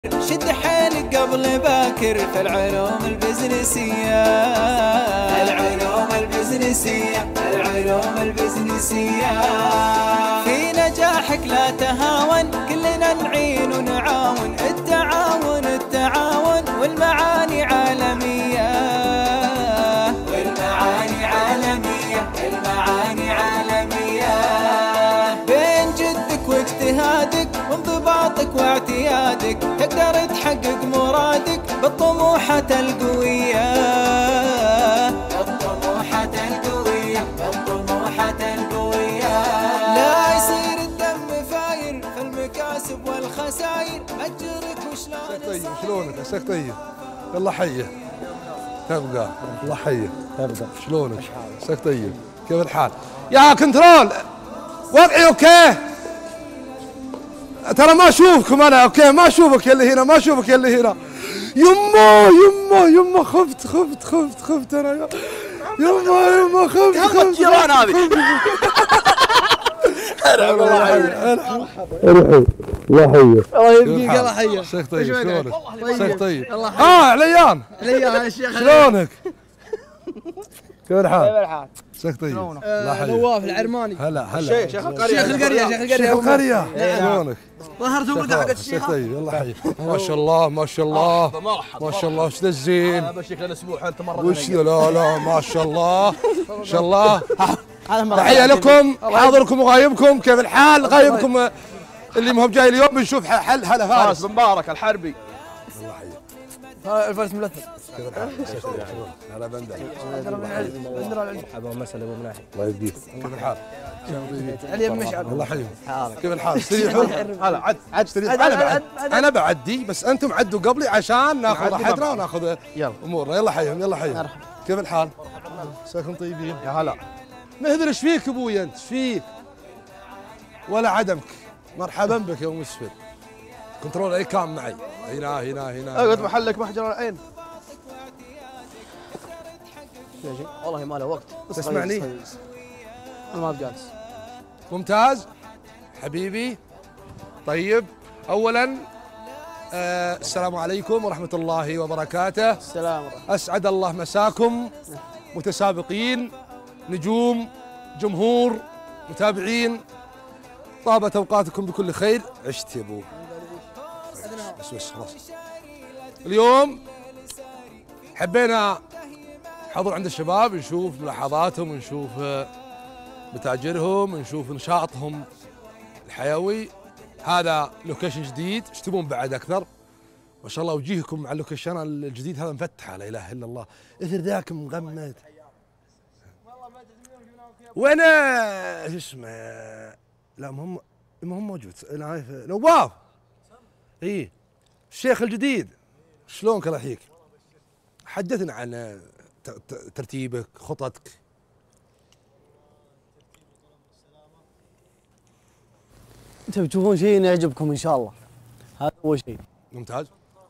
شد حيلك قبل باكر في العلوم البزنسية، في نجاحك لا تهاون، كلنا نعين ونعاون، التعاون والمعاني عالمية، بين جدك واجتهادك وانضباطك واعتيادك تقدر تحقق مرادك بالطموحات القوية، لا يصير الدم فاير في المكاسب والخساير، أجرك وشلون شلونك عساك طيب؟ يلا حيه تبقى الله حيه تبقى شلونك؟ عساك طيب؟ كيف الحال؟ يا كنترول وضعي اوكي؟ ترى ما اشوفكم انا اوكي، ما اشوفك اللي هنا، ما اشوفك اللي هنا. يما خفت انا يما خفت جيران هذه. الله حيه الله يبقيك الله حيه. شيخ طيب شلونك؟ شيخ طيب عليان يا شيخ شلونك؟ كيف الحال؟ كيف الحال؟ شيخ طيب الله حيه. نواف العرماني هلا شيخ القرية شيخ القرية شلونك؟ ظهرت ولده حق الشيخ. شيخ طيب الله حيه. ما شاء الله ما شاء الله ما شاء الله وش ذا الزين؟ ابشرك لنا اسبوع انت مره وش لا ما شاء الله ما شاء الله. تحية لكم حاضركم وغايبكم، كيف الحال؟ غايبكم اللي ما هو جاي اليوم بنشوف حل هلا فارس بن مبارك الحربي. الله حيه. الفارس ملثم. كيف الحال؟ هلا بندر ابو مسألة ابو مناحي. الله يبقيك. كيف الحال؟ علي مشعل. الله يحييك. كيف الحال؟ استريحوا. هلا عد انا بعدي بس انتم عدوا قبلي عشان ناخذ راحتنا وناخذ امورنا. يلا حيهم يلا حيهم. كيف الحال؟ مساكم طيبين. يا هلا. مهذر ايش فيك ابوي انت؟ ايش فيك؟ ولا عدمك. مرحبا بك يا ام مسفر. كنترول اي كان معي. هنا اقعد محلك محجر العين. والله ما له وقت. تسمعني؟ انا ما بجالس. ممتاز حبيبي. طيب اولا السلام عليكم ورحمه الله وبركاته. السلام ورحمة. اسعد الله مساكم متسابقين، نجوم، جمهور، متابعين، طابت اوقاتكم بكل خير. عشت يا ابو بس خلاص. اليوم حبينا حضور عند الشباب، نشوف ملاحظاتهم، نشوف متاجرهم، نشوف نشاطهم الحيوي. هذا لوكيشن جديد، ايش تبون بعد اكثر؟ ما شاء الله وجيهكم مع اللوكيشن الجديد هذا مفتحه، لا اله الا الله. اثر ذاك مغمد. وانا شو اسمه؟ لا ما هم موجود. انا عارف نواف. اي الشيخ الجديد شلونك الله يحييك؟ حدثنا عن ترتيبك، خططك. انتم بتشوفون شيء يعجبكم ان شاء الله، هذا اول شيء. ممتاز.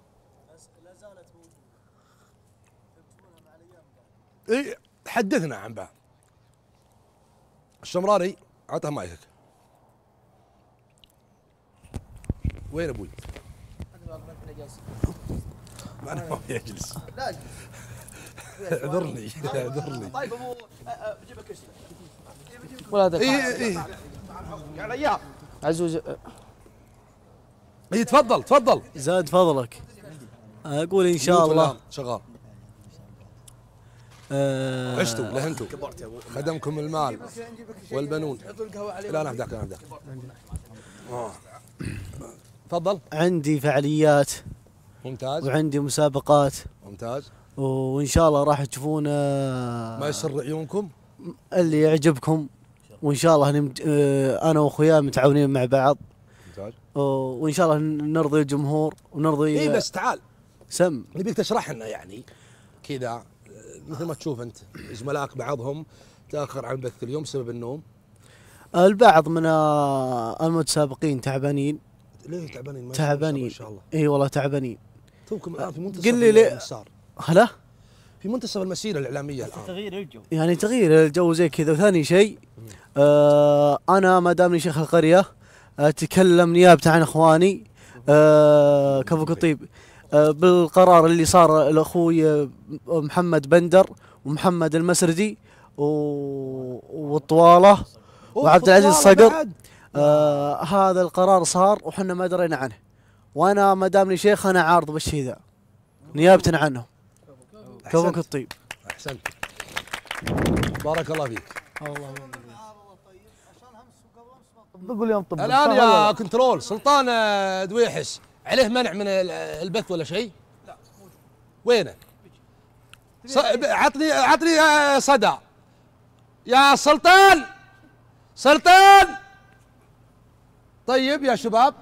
اي حدثنا عن بعض. الشمراني عطه مايكك. وين ابوي؟ ما انا ما يجلس. اعذرني. طيب ابو بجيب لك كرسي. ولا هذا اي قاعد اياه عزوز. اي تفضل زاد فضلك. اقول ان شاء الله شغال. آه عشتوا لهنتوا خدمكم المال والبنون. لا انا اهداك تفضل. عندي فعاليات ممتاز وعندي مسابقات ممتاز، وان شاء الله راح تشوفون ما يسر عيونكم اللي يعجبكم، وان شاء الله انا واخوياي متعاونين مع بعض. ممتاز. وان شاء الله نرضي الجمهور ونرضي. اي بس تعال سم نبيك تشرح لنا يعني كذا، مثل ما تشوف انت زملائك بعضهم تاخر عن بث اليوم بسبب النوم. البعض من المتسابقين تعبانين. ليه تعبانين؟ تعبانين ما شاء الله. اي والله تعبانين. توكم الان في منتصف قل لي ليه المسار. هلا في منتصف المسيره الاعلاميه الان. تغيير الجو يعني تغيير الجو زي كذا. وثاني شيء انا ما دامني شيخ القريه اتكلم نيابه عن اخواني كفوك الطيب. بالقرار اللي صار لاخوي محمد بندر ومحمد المسردي والطواله وعبد العزيز الصقر. هذا القرار صار وحنا ما درينا عنه، وانا ما دامني شيخ انا عارض بالشيء ذا نيابه عنه. كفوك الطيب. احسنت، بارك الله فيك. الان يا كنترول سلطان دويحس عليه منع من البث ولا شيء؟ لا وينه؟ عطني صدى يا سلطان. سلطان طيب يا شباب،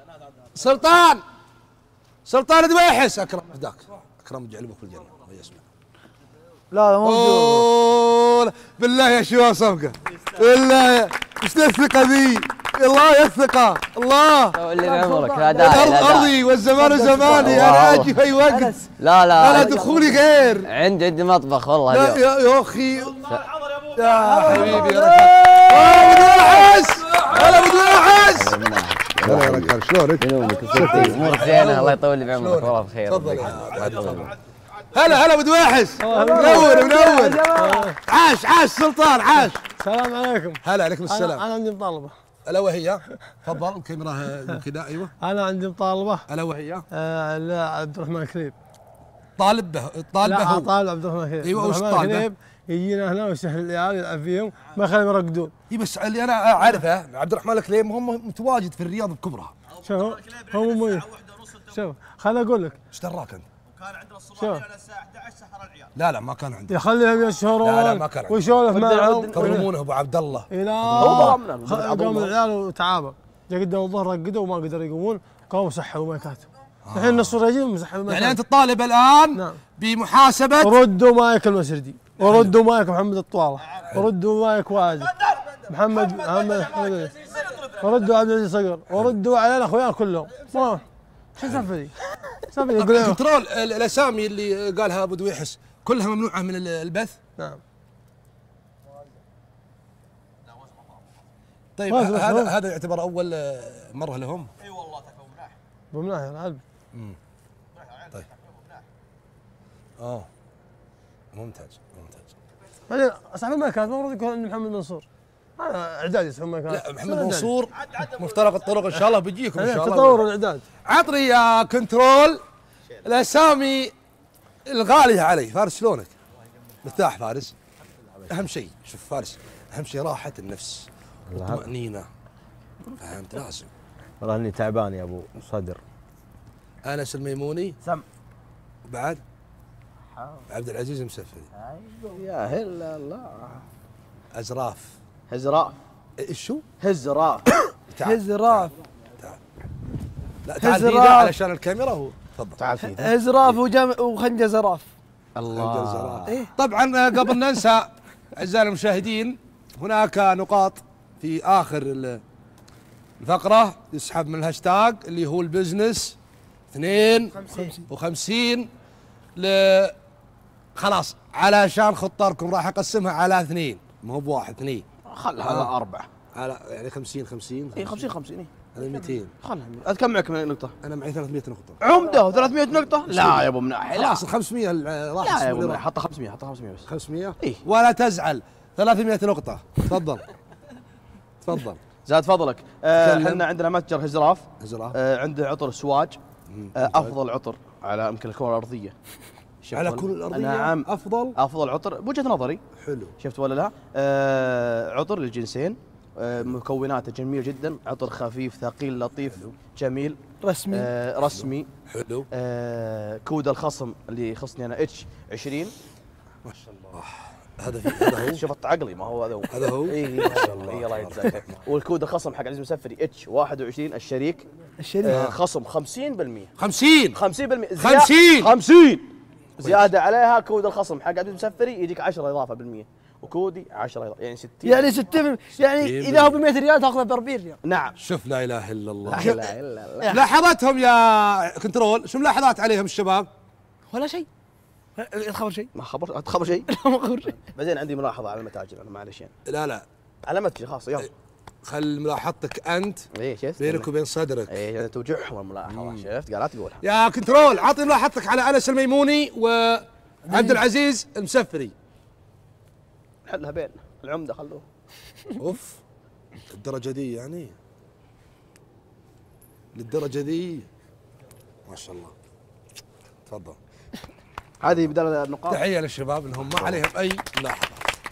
سلطان دويحس. اكرم ذاك، اكرم جعلبك في الجنه الله يسمع. لا موجود. بالله يا شباب صفقه، بالله ايش الثقه ذي؟ الله الثقه الله. اللي بعمرك لا داعي الارض ارضي والزمان زماني، انا اجي في اي وقت. لا دخولي غير. عندي مطبخ والله لا اليوم. يا اخي يا حبيبي يا ركب. هلا ابو دوحس. هلا يا ركب، شلونك؟ امورك زينه الله يطول لي بعمرك والله بخير. تفضل. هلا ابو دوحس، منور. عاش سلطان عاش. السلام عليكم. هلا عليكم السلام. أنا عندي مطالبة. الا وهي؟ تفضل الكاميرا كذا. ايوه أنا عندي مطالبة. الا وهي؟ لا عبد الرحمن كليب. طالبه هو. طالب عبد الرحمن كليب. ايوه وش طالبه؟ يجينا هنا ويسهل العيال يلعب فيهم ما يخليهم يرقدون. اي بس اللي انا اعرفه عبد الرحمن الكليم هم متواجد في الرياض بكبرها. شوف هو مميز. شوف خليني اقول لك. ايش دراك انت؟ وكان عندنا الصباح على الساعه 11 سحر العيال. لا ما كان عنده. يخليهم يسهرون. لا ما كان عنده. ويسولف معهم. ترمونه ابو عبد الله. لا قام العيال وتعابوا. جا قدام الظهر رقدوا وما قدروا يقومون، قاموا سحبوا مايكاتهم. الحين نص الرجيم مسحبوا مايكاتهم. يعني انت طالب الان نعم. بمحاسبه. ردوا مايك المسردي، وردوا مايك محمد الطواله، وردوا مايك واجد محمد وردوا عبد العزيز صقر، وردوا علينا اخويا كلهم. ما شو سالفتي؟ كنترول الاسامي اللي قالها ابو دويحس كلها ممنوعه من البث؟ نعم. طيب هذا يعتبر اول مره لهم؟ اي والله تكفى مناح. بمناح يا العلب. طيب. ممتاز. بعدين اصحاب المايكات المفروض يكون محمد منصور. هذا اعداد يسحب مايكات. لا محمد منصور مفترق الطرق ان شاء الله بيجيكم ان شاء الله. تطور الاعداد. عطني يا كنترول الاسامي الغاليه علي. فارس شلونك؟ مرتاح فارس؟ اهم شيء شوف فارس، اهم شيء راحه النفس والطمانينه. فهمت؟ لازم. والله اني تعبان يا ابو صدر. انس الميموني سم. وبعد عبد العزيز المسفري. يا هلا الله. ازراف. هزراف. ايش شو؟ هزراف. هزراف. لا تعال فينا علشان الكاميرا. هو تفضل. تعال فينا. هزراف وخنجة زراف. الله. إيه؟ طبعا قبل ننسى اعزائنا المشاهدين، هناك نقاط في اخر الفقره يسحب من الهاشتاج اللي هو البزنس 52 خلاص علشان خطاركم راح اقسمها على 2 مو بواحد 2. خلها على 4. على يعني 50 اي 50 اي. هذا 200. خلها كم معك من نقطة؟ انا معي 300 نقطة. عمدة 300 نقطة؟ لا يا ابو مناح. خلاص ال 500 راح. لا يا ابو مناح حطها 500 بس. 500 إيه؟ ولا تزعل 300 نقطة. تفضل. زاد فضلك. احنا عندنا متجر هزراف. عنده عطر سواج. افضل عطر على يمكن الكرة الارضية. على كل الارضية. نعم. افضل عطر بوجهة نظري. حلو. شفت ولا لا؟ عطر للجنسين. مكوناته جميل جدا، عطر خفيف ثقيل لطيف جميل رسمي. حلو. كود الخصم اللي يخصني انا اتش 20. ما شاء الله. هذا هو. شفت عقلي ما هو هذا هو. اي ما شاء الله. الله يجزاك. والكود الخصم حق عزيز المسفري اتش 21 الشريك. خصم 50%. 50% زيادة عليها كود الخصم حق عزيز المسفري يجيك 10 اضافة بالمية، وكودي 10 اضافة يعني 60. يعني 60 يعني اذا هو ب 100 ريال تاخذه ب 40 ريال. نعم. شوف لا اله الا الله. لا اله الا الله. لاحظتهم يا كنترول، شو ملاحظات عليهم الشباب؟ ولا شيء. خبر شيء؟ ما خبر شيء؟ ما خبر شيء. بعدين عندي ملاحظة على المتاجر انا معلش يعني. لا على متجر خاصة يلا. خل ملاحظتك انت اي شفت بينك وبين صدرك. اي يعني توجعهم الملاحظه، شفت قال لا تقولها. يا كنترول عطني ملاحظتك على انس الميموني وعبد العزيز المسفري. حلها بين العمده خلوه. اوف الدرجه دي يعني للدرجه دي ما شاء الله. تفضل. هذه بدل النقاط. تحيه للشباب انهم ما عليهم اي ملاحظه.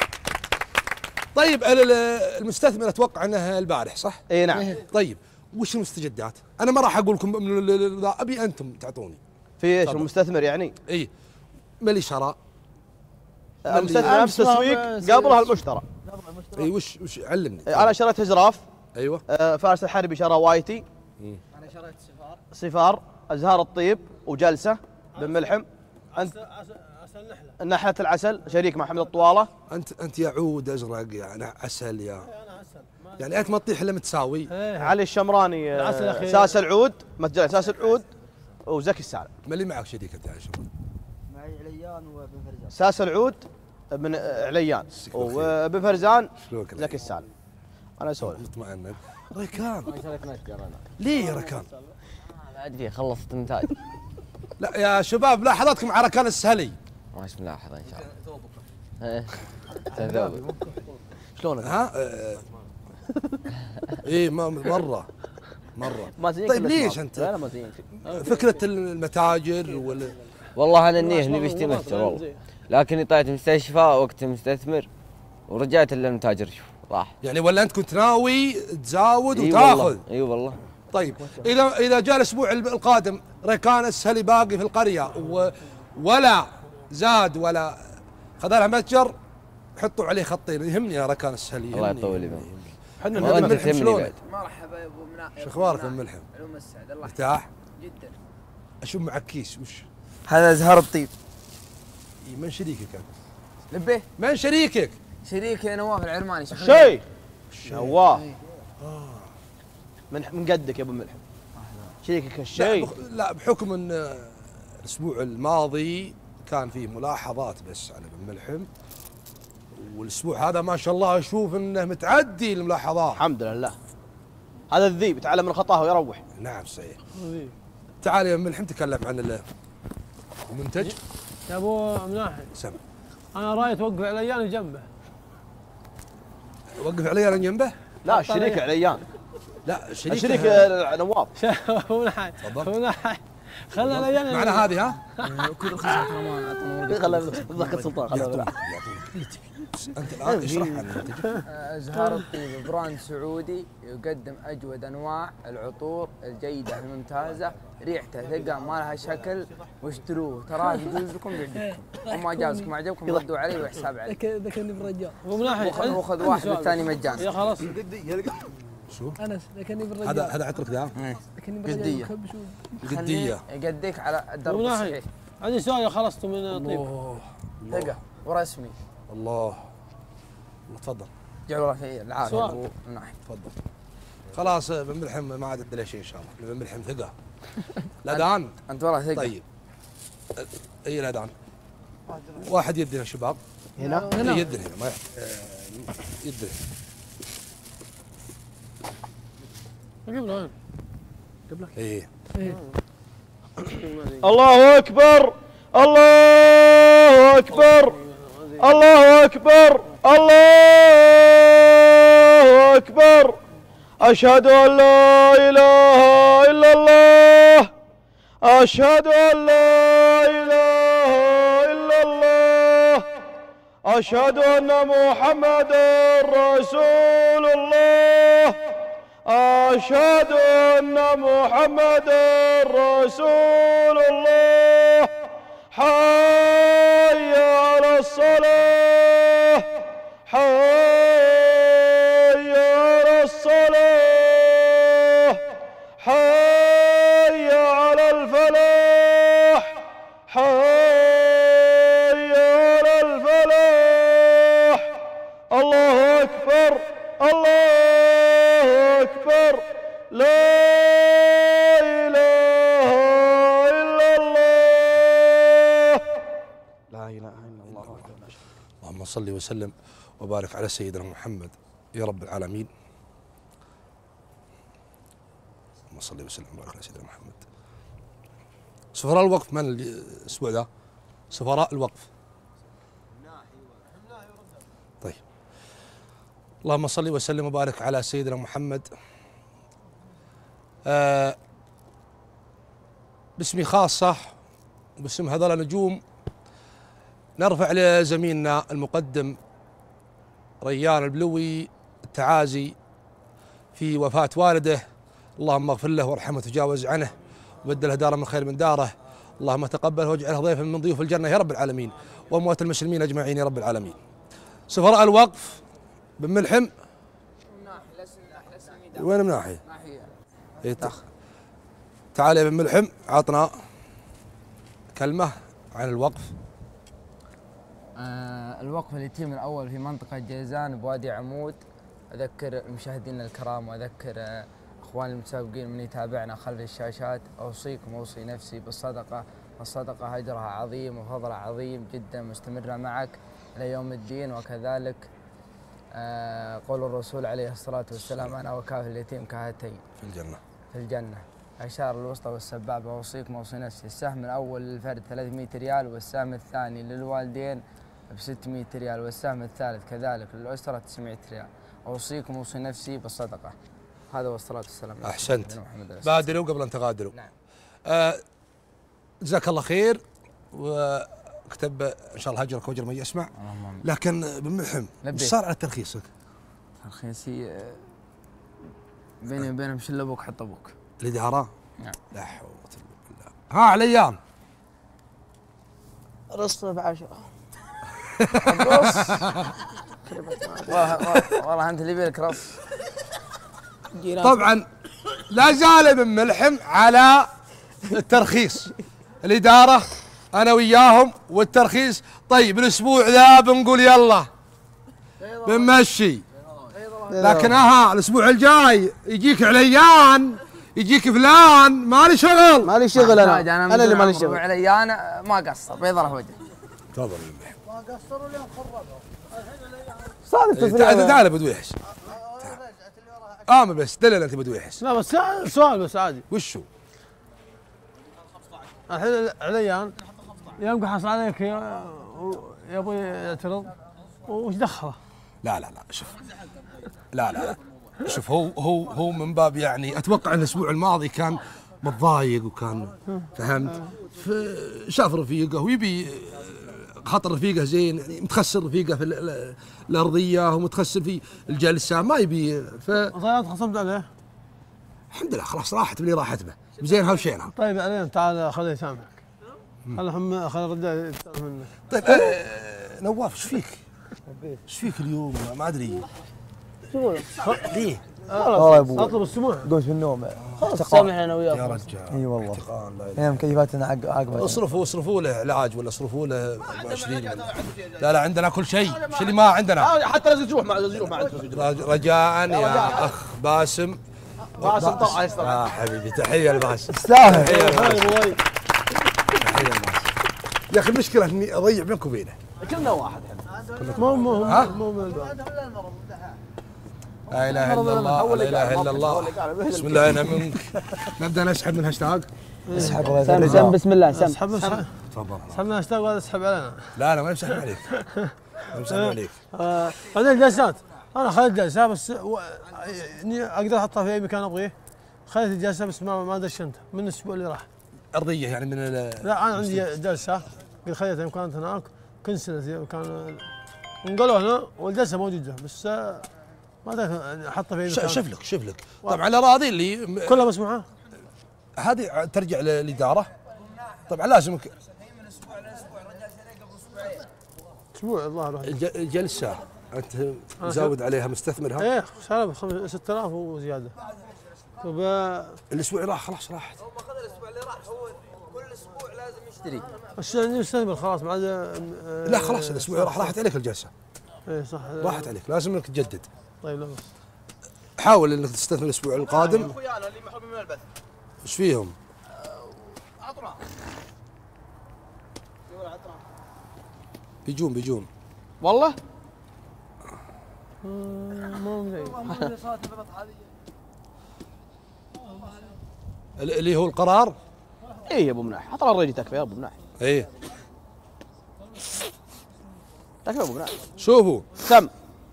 طيب المستثمر اتوقع انه البارح صح؟ اي نعم. طيب وش المستجدات؟ انا ما راح اقول لكم ابي انتم تعطوني. في ايش تفضل. المستثمر يعني؟ اي ما اللي شرى؟ المستثمر نفس تسويق قبلها المشترى. اي وش علمني. انا شريت جراف. ايوه. فارس الحربي شرى وايتي. انا شريت صفار، ازهار الطيب وجلسه بن ملحم. انت نحله العسل شريك مع حمد الطواله. انت يا عود ازرق يعني عسل يا يعني انت ما تطيح الا متساوي. علي الشمراني ساس العود متجر ساس العود وزكي السالم. ما اللي معك شريك انت يا شباب؟ معي عليان وابن فرزان. ساس العود ابن عليان وابن فرزان زكي السالم. انا اسولف. مطمئن. ركان ليه يا ركان؟ بعد فيه خلصت النتائج. لا يا شباب ملاحظاتكم على ركان السهلي. ماش ملاحظه ان شاء الله. تذوب. شلونك؟ ها ايه مره مازين طيب ليش انت؟ لا ما زين. فكره المتاجر والله انا النيه اني بشتري متجر والله، لكني طلعت مستشفى وقت مستثمر ورجعت الا المتاجر شوف راح. يعني ولا انت كنت ناوي تزاود اي وتاخذ؟ والله اي والله. طيب اذا جاء الاسبوع القادم ركان السهلي باقي في القريه ولا زاد ولا خذ لها متجر حطوا عليه خطين. يهمني يا ركان السهلي. الله يطول لي احنا وانت تهمني بعد. مرحبا يا ابو منى. شو اخبارك ام ملحم؟ علوم السعد الله مرتاح؟ جدا. اشوف معك كيس وش؟ هذا زهر الطيب. من شريكك انت؟ لبيه من شريكك؟ شريكي نواف العرماني. شيء نواف من قدك يا ابو ملحم. شريكك الشيء. لا بحكم ان الاسبوع الماضي كان فيه ملاحظات بس على ابن ملحم، والاسبوع هذا ما شاء الله اشوف انه متعدي الملاحظات. الحمد لله. هذا الذيب يتعلم من خطاه ويروح. نعم صحيح. تعال يا ابن ملحم تكلم عن المنتج. يا ابو مناحي سمع. انا رايي توقف عليان جنبه. وقف علي انا جنبه؟ لا الشريك عليان. لا شريك نواف. ابو مناحي تفضل. ابو مناحي خلى عليان معنا هذه ها؟ كل رخيصة ترى ما اعطونا. خلى ضحك السلطان خلى. انت الان اشرح عن المنتج. زهار الطيب براند سعودي يقدم اجود انواع العطور الجيده الممتازه، ريحته ثقه ما لها شكل، واشتروه تراه يجوز لكم يعجبكم، وما جازكم عجبكم ردوا علي وحساب علي. ذكرني بالرجال ابو مناحي وخذ واحد والثاني مجانا. يا خلاص شو؟ انس ذكرني بالرجال. هذا عطرك ذا؟ ذكرني قدية. قديه. يقديك على الدرب ابو مناحي الصحيح. عندي سؤال خلصتوا من طيب. ثقه ورسمي. الله تفضل. جعل الله في العافيه سؤال. ابو مناحي. تفضل. خلاص ابن ملحم ما عاد ادري شيء ان شاء الله. ابن ملحم ثقه. الاذان. انت والله ثقه. طيب. اي الاذان. واحد يدنا يا شباب. هنا؟ هنا. يدنا هنا ما يدنا. قبله وين؟ ايه. الله اكبر الله اكبر الله اكبر الله اكبر. اشهد ان لا اله الا الله اشهد ان لا اله الا الله اشهد ان محمدا رسول الله أشهد أن محمدا رسول الله. حي على الصلاة حي على الصلاة حي على الفلاح حي على الفلاح. الله أكبر الله أكبر لا إله إلا الله لا إله إلا الله. اللهم صل وسلم وبارك على سيدنا محمد يا رب العالمين. اللهم صل وسلم وبارك على سيدنا محمد. سفراء الوقف من الاسبوع ذا؟ سفراء الوقف. طيب. اللهم صل وسلم وبارك على سيدنا محمد. باسمي خاصة وباسم هذول النجوم نرفع لزميلنا المقدم ريان البلوي التعازي في وفاة والده. اللهم اغفر له وارحمه وتجاوز عنه وبدله دارا من خير من داره. اللهم تقبله واجعله ضيفا من ضيوف الجنة يا رب العالمين وأموات المسلمين أجمعين يا رب العالمين. سفراء الوقف بن ملحم وين من ناحية؟ إيه تعال يا بن ملحم عطنا كلمة عن الوقف. الوقف اليتيم الأول في منطقة جيزان بوادي عمود. أذكر المشاهدين الكرام وأذكر إخواني المتسابقين من يتابعنا خلف الشاشات، أوصيكم وأوصي نفسي بالصدقة. الصدقة أجرها عظيم وفضلها عظيم جدا مستمرة معك إلى يوم الدين. وكذلك قول الرسول عليه الصلاة والسلام أنا وكافل اليتيم كهاتين في الجنة. أشار الوسطى والسبابة. أوصيكم وأوصي نفسي. السهم الأول للفرد 300 ريال والسهم الثاني للوالدين ب 600 ريال والسهم الثالث كذلك للأسرة 900 ريال. أوصيكم وأوصي نفسي بالصدقة. هذا والصلاة والسلام. أحسنت. بادروا قبل أن تغادروا. نعم. جزاك الله خير وكتب إن شاء الله هجرك وجر من يسمع. لكن بن ملحم ايش صار على ترخيصك؟ ترخيصي بيني وبينهم شل أبوك حط أبوك. الإدارة؟ نعم. لا حول ولا قوة إلا بالله. ها عليان رص ب10. رص والله أنت اللي يبيلك رص. طبعا لا زال بن ملحم على الترخيص. الإدارة أنا وياهم والترخيص. طيب الأسبوع ذا بنقول يلا بنمشي، لكن الأسبوع الجاي يجيك عليان يجيك فلان. مالي شغل أنا اللي مالي شغل. عليان ما قصر بيضرب وجهه. تفضل. ما قصروا اليوم خربوا. تعال بدويحس. بس دلل انت بدويحس. لا بس سؤال بس عادي. وشو؟ الحين عليان يوم حصل عليك يبغى يعترض وش دخله؟ لا شوف. لا شوف هو من باب يعني اتوقع ان الاسبوع الماضي كان متضايق وكان فهمت شاف رفيقه ويبي خاطر رفيقه زين يعني متخسر رفيقه في الارضيه ومتخسر في الجلسه ما يبي طيب خصمت عليه؟ الحمد لله خلاص راحت اللي راحت به زين هالشينها. طيب علينا تعال خليه يسامحك. خلي الرجال يتسامح منك. طيب نواف ايش فيك؟ ايش فيك اليوم؟ ما ادري. ليه؟ والله يا ابوي اطلب السموح. قمت من النوم. سامحنا انا وياك يا رجال. اي والله. هي مكيفاتنا عقبه. اصرفوا له علاج ولا اصرفوا له 20 لا عندنا كل شيء. ايش اللي ما عندنا؟ حتى لازم تروح مع رجاء يا اخ باسم. طلع حبيبي تحيه لباسم. تستاهل. تحيه لباسم. يا اخي المشكله اني اضيع بينك وبينه. كلنا واحد مو لا اله الا الله لا اله الا الله. بسم الله انا منك. نبدا نسحب من هاشتاج. اسحب سم بسم الله اسحب تفضل. اسحب من هاشتاج وهذا اسحب علينا. لا ما يمسحب عليك. ما يمسحب عليك. بعدين الجلسات انا خليت الجلسه بس اقدر احطها في اي مكان ابغيه. خليت الجلسه بس ما دشنتها من الاسبوع اللي راح. ارضيه يعني من لا انا عندي جلسه قلت خليتها كانت هناك كنسلت كان انقلوا هنا والجلسه موجوده بس ما ادري احطها في اي مكان. شوف لك طبعا الاراضي اللي كلها مسموحه هذه ترجع للاداره. طبعا لازم اسبوع الظاهر الجلسه انت زود عليها مستثمرها. ايه سالب 6000 وزياده. طب الاسبوع اللي راح خلاص راحت. هو ما اخذ الاسبوع اللي راح هو كل اسبوع لازم يشتري. بس عندي مستثمر خلاص بعد. لا خلاص الاسبوع راحت عليك الجلسه. ايه صح راحت عليك لازم انك تجدد. طيب لا بس حاول انك تستثمر الاسبوع القادم. اخويانا اللي محرومين من البث ايش فيهم؟ عطنا بيجون والله مو زين. اللي هو القرار. اي يا ابو مناح، اطلع الرجل تكفى يا ابو مناح. اي تكفى يا ابو مناح. شوفوا تم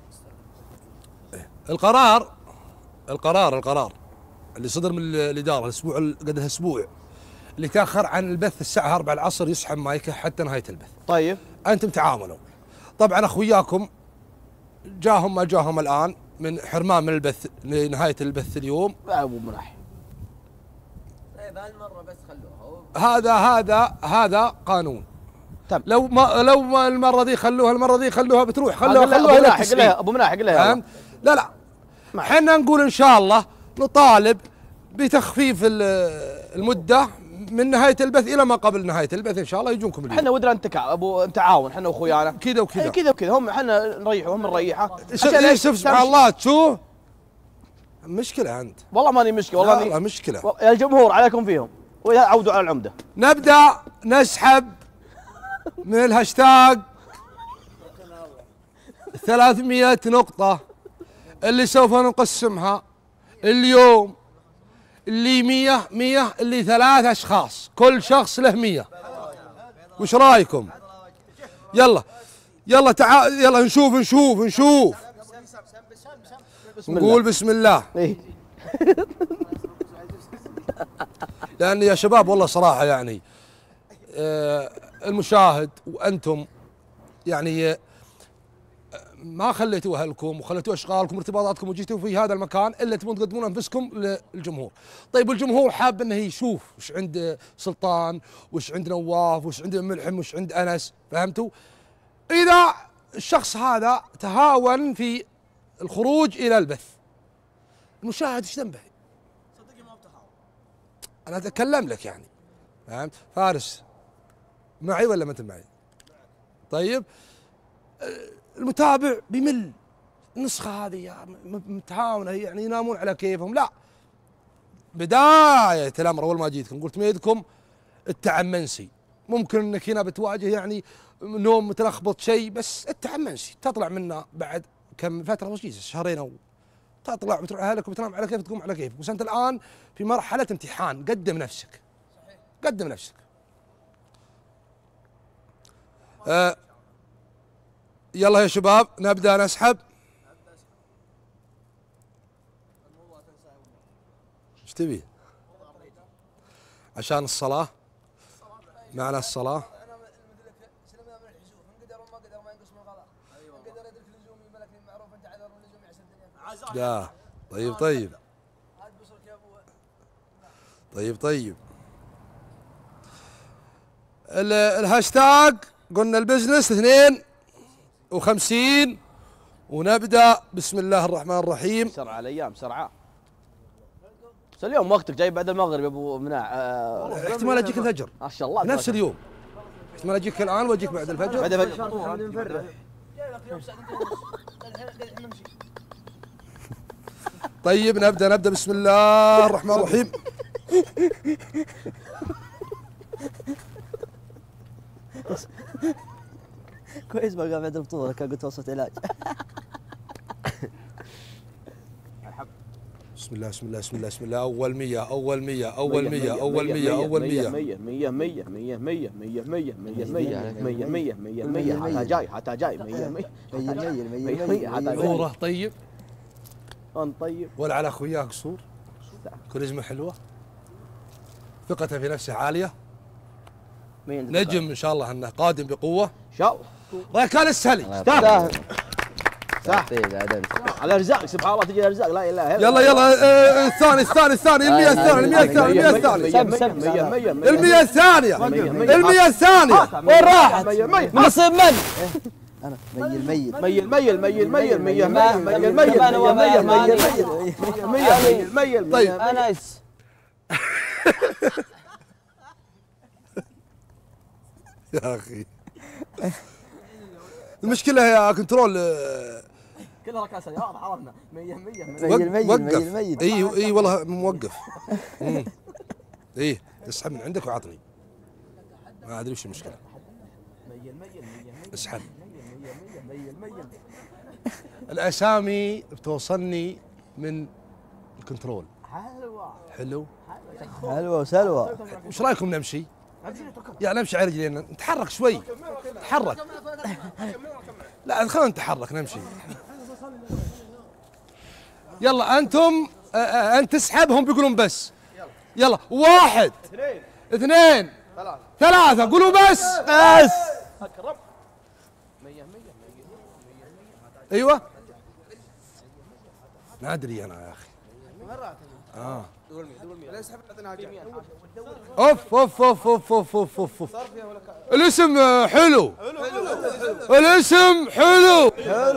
القرار اللي صدر من الاداره الاسبوع قبل اسبوع، اللي تاخر عن البث الساعه 4 العصر يسحب مايكه حتى نهايه البث. طيب انتم تعاملوا، طبعا اخوياكم جاهم ما جاهم الان من حرمان من البث لنهايه البث اليوم. يا ابو مناح طيب هالمره بس خلوها. هذا قانون. تم. لو ما المره دي خلوها، المره دي خلوها بتروح، خلوها ابو مناح قل لها لا احنا نقول ان شاء الله نطالب بتخفيف المده من نهايه البث الى ما قبل نهايه البث ان شاء الله يجونكم اليوم. احنا ودنا تعاون احنا واخويانا كذا وكذا كذا وكذا، هم احنا نريحه وهم نريحه. يوسف سبحان الله تشوف مشكله انت. والله ماني مشكله، والله مشكله. يا الجمهور عليكم فيهم وعودوا على العمده. نبدا نسحب من الهاشتاج 300 نقطه اللي سوف نقسمها اليوم، اللي 100 اللي 3 اشخاص، كل شخص له 100. وش رايكم؟ يلا تعال، يلا نشوف نقول بسم الله. لأن يا شباب والله صراحة يعني المشاهد وأنتم يعني ما خليتوا أهلكم وخليتوا أشغالكم وارتباطاتكم وجيتوا في هذا المكان إلا تبون تقدمون أنفسكم للجمهور. طيب الجمهور حاب أنه يشوف وش عند سلطان، وش عند نواف، وش عند ملحم، وش عند أنس، فهمتوا؟ إذا الشخص هذا تهاون في الخروج إلى البث، المشاهد ايش ذنبه؟ صدقني ما بتهاون. أنا أتكلم لك يعني، فهمت؟ فارس معي ولا ما أنت معي؟ طيب المتابع بيمل، النسخة هذه متهاونة يعني ينامون على كيفهم. لا، بداية الأمر أول ما جيتكم قلت ميدكم التعب منسي، ممكن أنك هنا بتواجه يعني نوم متلخبط شيء، بس التعب منسي تطلع منه بعد كم فترة وجيزة شهرين أو تطلع وتروح أهلك وبتنام على كيف تقوم على كيفك. بس أنت الآن في مرحلة امتحان، قدم نفسك. قدم نفسك. يلا يا شباب نبدأ نسحب. ايش تبي؟ عشان الصلاة، معنى الصلاة. لا طيب الهاشتاج قلنا البزنس 52 ونبدأ بسم الله الرحمن الرحيم. سرعة الأيام سرعة. بس اليوم وقتك جاي بعد المغرب يا ابو مناع. احتمال اجيك الفجر ما شاء الله نفس اليوم، احتمال اجيك الان واجيك بعد الفجر. بعد الفجر طيب نبدأ بسم الله الرحمن الرحيم. كويس ما قام بعد البطولة كان قلت وصلت علاج. بسم الله أول 100 حتى جاي 100 نوره طيب طيب ولا على اخوياه قصور، كاريزما حلوه، ثقته في نفسه عاليه، نجم ان شاء الله انه قادم بقوه ان شاء الله. رايكان السهلي يستاهل صح على ارزاق سبحان الله تجي الارزاق لا اله الا الله. يلا الثاني المية الثانية وين راحت؟ نصيب من؟ انا ميل. طيب انس يا اخي المشكلة يا كنترول كلها ركعة سيارة عرفنا 100 وقف. اي والله موقف. اسحب من عندك وعطني، ما ادري وش المشكلة. اسحب. الاسامي بتوصلني من الكنترول حلو. حلوة وسلوى. وش رايكم نمشي؟ يعني نمشي على رجلينا، نتحرك شوي. تحرك. لا خلينا نتحرك نمشي. يلا انتم انت تسحبهم بيقولون بس. يلا 1 2 3 قولوا بس. بس. ايوه. ما ادري انا يا اخي. اوف اوف اوف اوف اوف اوف اوف. الاسم حلو. الاسم حلو.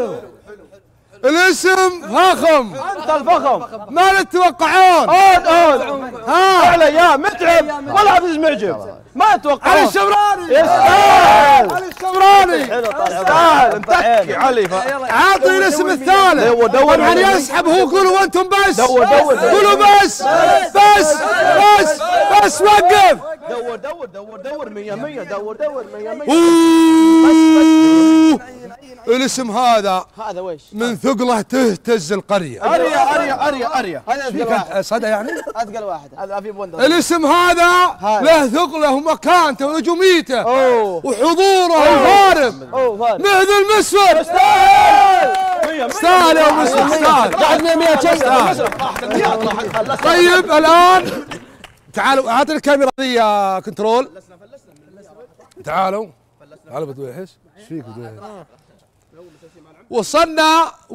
الاسم فخم. انت الفخم. ما تتوقعون. ها علي يا متعب ولا عزيز معجب. ما تتوقعون. علي الشمراني. يستاهل. علي الشمراني. يستاهل. متكي علي. عاطي الاسم الثالث. طبعا يسحب هو. قولوا انتم بس. قولوا بس. بس وقف. دور 100 دور 100. الاسم هذا ويش؟ من ثقله تهتز القريه. اريا. هذا صدى يعني؟ اثقل واحد. هذا في بوندر. الاسم هذا له ثقله ومكانته ونجوميته وحضوره الفارق. مهد المسفر. يستاهل يا مسفر. يستاهل. بعد 100 طيب الان تعالوا اعطني الكاميرا ذي يا كنترول. تعالوا بدويحس. ايش فيك بدويحس؟ وصلنا